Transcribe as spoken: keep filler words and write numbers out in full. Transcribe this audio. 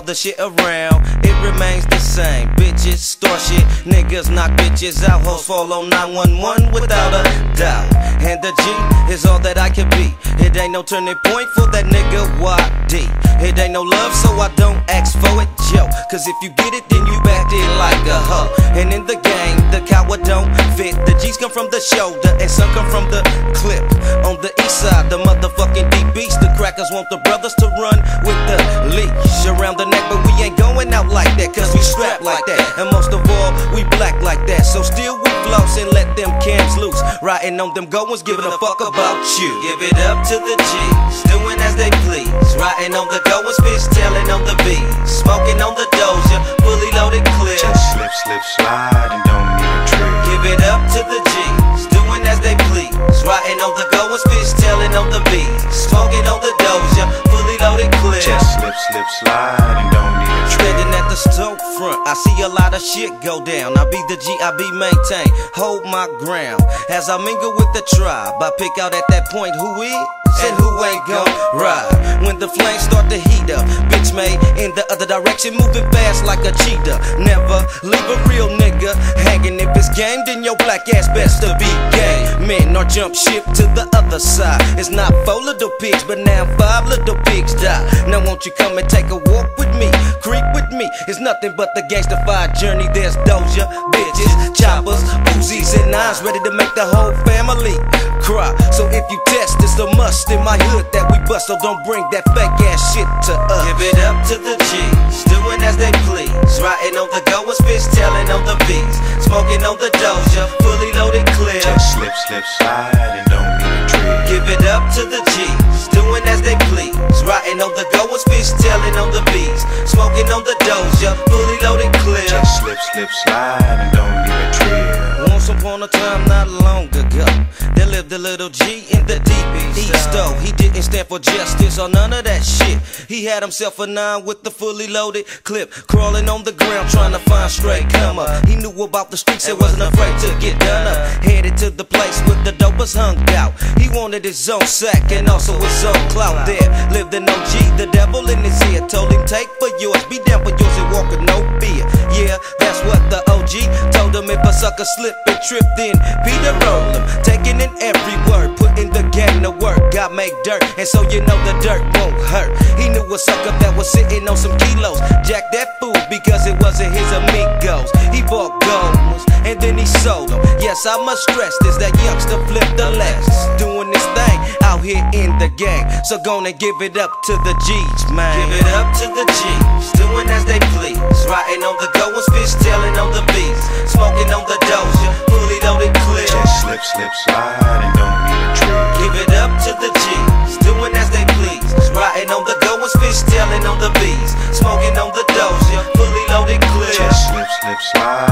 the shit around, it remains the same. Bitches, store shit, niggas knock bitches out, hoes fall on nine one one without a doubt. And the G is all that I can be. It ain't no turning point for that nigga Y D. It ain't no love, so I don't ask for it, yo. Cause if you get it, then you backed it like a hoe. And in the game, the coward don't fit. The G's come from the shoulder, and some come from the clip. On the east side, the motherfucking deep beast. The crackers want the brothers to run with the leash around the neck, but we ain't going out like that, cause we strapped like that. And most of all, we black like that. So still we floss and let them cams loose. Riding on them goins, giving a fuck about you. Give it up to the G's, doing as they please. Riding on the goins, fishtailin' on the bees. Smoking on the doja, fully loaded clear. Just slip, slip, slide and don't need a trick. Give it up to the G's, doing as they please. Riding on the goins, fishtailin' on the bees. Smoking on the doja, fully loaded clear. Just slip, slip, slide and don't need a trick. Standing at the storefront, I see a lot of shit go down. I be the G, I be maintained, hold my ground. As I mingle with the tribe, I pick out at that point who is and who ain't gon' ride. When the flames start to heat up, bitch made in the other direction, moving fast like a cheetah. Never leave a real nigga hanging. If it's game, then your black ass best to be gay. Men or jump ship to the other side. It's not four little pigs, but now five little pigs die. Now won't you come and take a walk with me? Creep with me, it's nothing but the gangsta-fied journey. There's doja, bitches, choppers, Uzis and nines, ready to make the whole family cry. So if you test, it's a must in my hood that we bust. So don't bring that fake ass shit to us. Give it up to the G's, doing as they please. Riding on the goins, fishtailin' on the bees. Smoking on the doja, fully loaded clear. Just slip, slip, slide and don't need a trick. Give it up to the G's, doing as they please. Riding on the goins, fishtailin' on the bees. Smoking on the doja, fully loaded clear. Just slip, slip, slide and don't need a trick. Once upon a time, not long ago, there lived a little G in the deep east. Though he didn't stand for justice or none of that shit. He had himself a nine with the fully loaded clip, crawling on the ground trying to find straight come up. He knew about the streets and wasn't afraid to get done up. Headed to the place where the dopers hung out. He wanted his own sack and also his own clout. There lived an O G, the devil in his ear, told him take for yours, be down for yours and walk with no fear. Yeah, that's what the O G told him. If a sucker slipped and tripped, then Peter roll him, taking in every word, putting the game to work. God make dirt, and so you know the dirt won't hurt. He knew a sucker that was sitting on some kilos, jacked that food because it wasn't his amigos. He bought gold and then he sold them. Yes, I must stress this, that youngster flipped the left, doing this thing out here in the game. So gonna give it up to the G's, man. Give it up to the G's, doing as they please. Riding on the goins, fishtailin' on the bees. Smoking on the doja, fully loaded clear. Just slip, slip, slide and don't need a trick. Give it up to the G's, doing as they please. Riding on the goins, fishtailin' on the bees. Smoking on the doja, fully loaded clear. Just slip, slip, slide